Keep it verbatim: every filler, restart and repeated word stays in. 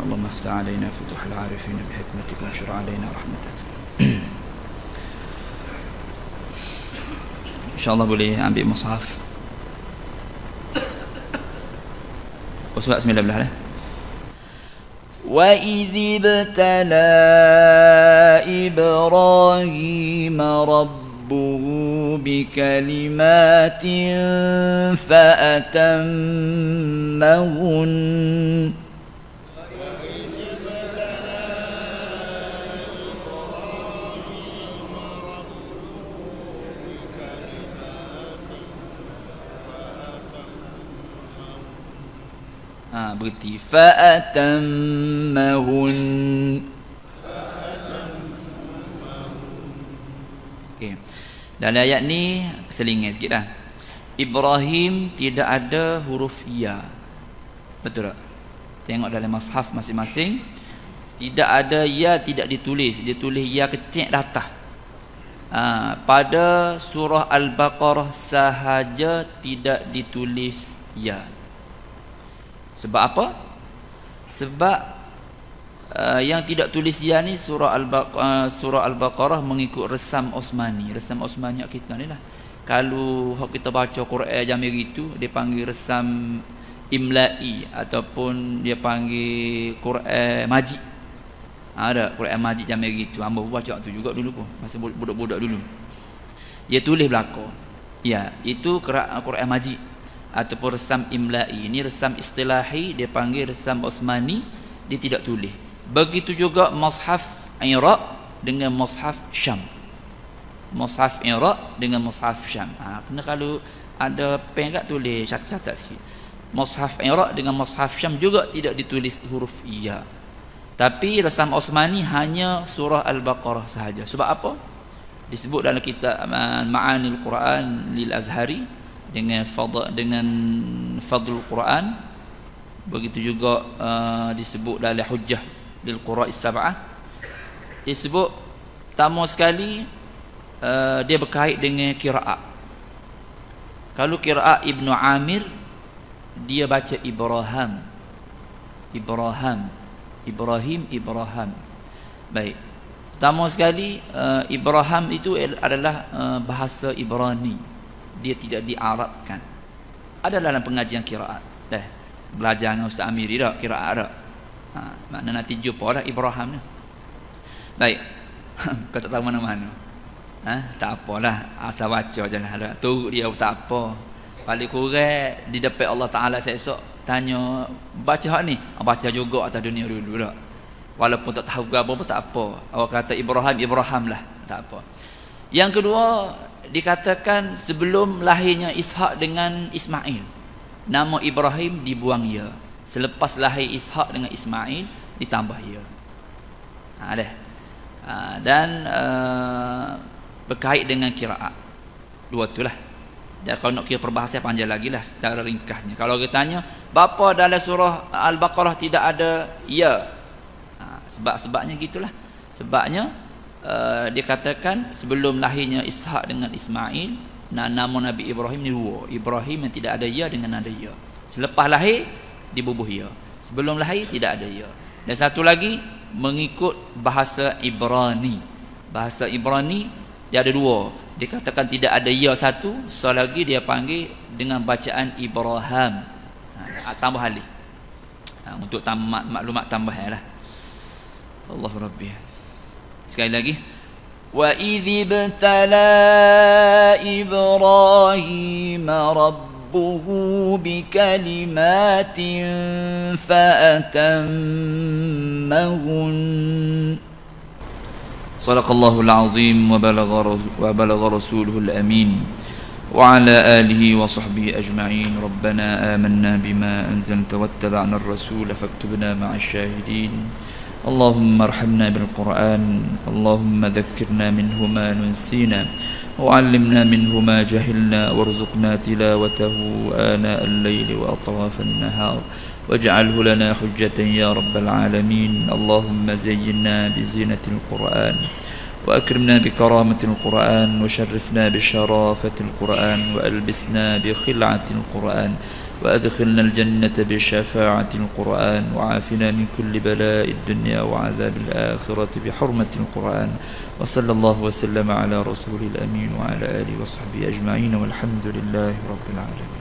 اللهم افتح علينا فتوح العارفين بحكمتك وانشر علينا رحمتك. InsyaAllah boleh ambil mushaf. Surat sembilan belas dah. Wa idh ibtala Ibrahim rabbuhu bikalimatin fa atammahun. Ha, berarti fa'atammahun. Okey. Dalam ayat ni selingan sikit dah. Ibrahim tidak ada huruf ya. Betul tak? Tengok dalam mushaf masing-masing, tidak ada ya, tidak ditulis. Dia tulis ya kecil datang. Ha, pada surah Al-Baqarah sahaja tidak ditulis ya. Sebab apa? Sebab uh, yang tidak tulis ya ni surah Al-Baqarah, uh, surah Al-Baqarah mengikut resam Osmani. Resam Osmani kita ni lah. Kalau kita baca Quran jamir itu, dia panggil resam imla'i ataupun dia panggil Quran majid. Ada Quran majid jamir itu. Hamba baca tu juga dulu pun, masa budak-budak dulu. Dia tulis belakang. Ya, itu Quran majid ataupun resam imla'i. Ini resam istilahi, dia panggil resam Osmani, dia tidak tulis. Begitu juga mushaf Iraq dengan mushaf Syam. Mushaf Iraq dengan mushaf Syam. Ha, kena kalau ada pen kat tulis catat-catat sikit. Mushaf Iraq dengan mushaf Syam juga tidak ditulis huruf ya. Tapi resam Osmani hanya surah Al-Baqarah sahaja. Sebab apa? Disebut dalam kitab Ma'anil Quran lil Azhari dengan fadl dengan fadlul Quran. Begitu juga uh, disebut dalam hujjah lil qura'is sab'ah. Disebut pertama sekali uh, dia berkait dengan qiraat. Kalau qiraat Ibnu Amir, dia baca Ibrahim. Ibrahim, Ibrahim, Ibrahim. Baik. Pertama sekali uh, Ibrahim itu adalah uh, bahasa Ibrani. Dia tidak diarabkan. Ada dalam pengajian qiraat. Dah belajar dengan Ustaz Amiri dah qiraat dah. Ha, makna nanti jumpa dah Ibrahim ni. Baik. Kau tak tahu mana-mana. Ha, tak apalah, asal baca jelah dah. Tu dia tak apa. Paling kurang di depan Allah Taala esok tanya baca hak ni, baca juga atas dunia dulu dah. Walaupun tak tahu apa pun tak apa. Awak kata Ibrahim, Ibrahim lah, tak apa. Yang kedua, dikatakan sebelum lahirnya Ishak dengan Ismail, nama Ibrahim dibuang ya. Selepas lahir Ishak dengan Ismail ditambah ya. Ha, dah. Ha, dan uh, berkait dengan qiraat. Dua itulah. Dan kalau nak kira perbahasan panjang lagi lah secara ringkasnya. Kalau kita tanya, bapa dalam surah Al-Baqarah tidak ada ya? Ha, sebab-sebabnya gitulah. Sebabnya Uh, dia katakan sebelum lahirnya Ishak dengan Ismail, nama Nabi Ibrahim ni dua. Ibrahim yang tidak ada ya dengan ada ya. Selepas lahir dibubuh ya. Sebelum lahir tidak ada ya. Dan satu lagi mengikut bahasa Ibrani. Bahasa Ibrani dia ada dua. Dia katakan tidak ada ya satu, selagi dia panggil dengan bacaan Ibrahim. Ha, tambah alif. Ha, untuk tam maklumat tambahan lah. Allahu Rabbi. Sekali lagi, wa idh ibtala Ibrahim rabbuhu bikalimatin fa atammahun. Sadaqallahul azim wa balagha wa balagha rasuluhul amin wa ala alihi wa sahbihi ajma'in. Rabbana amanna bima anzalta wattaba'na ar-rasula faktubna ma'asy syahidin. اللهم ارحمنا بالقرآن، اللهم ذكرنا منه ما ننسينا وعلمنا منه ما جهلنا وارزقنا تلاوته آناء الليل وأطراف النهار واجعله لنا حجة يا رب العالمين. اللهم زينا بزينة القرآن وأكرمنا بكرامة القرآن وشرفنا بشرافة القرآن وألبسنا بخلعة القرآن وأدخلنا الجنة بشفاعة القرآن وعافنا من كل بلاء الدنيا وعذاب الآخرة بحرمة القرآن وصلى الله وسلم على رسول الأمين وعلى آله وصحبه أجمعين والحمد لله رب العالمين.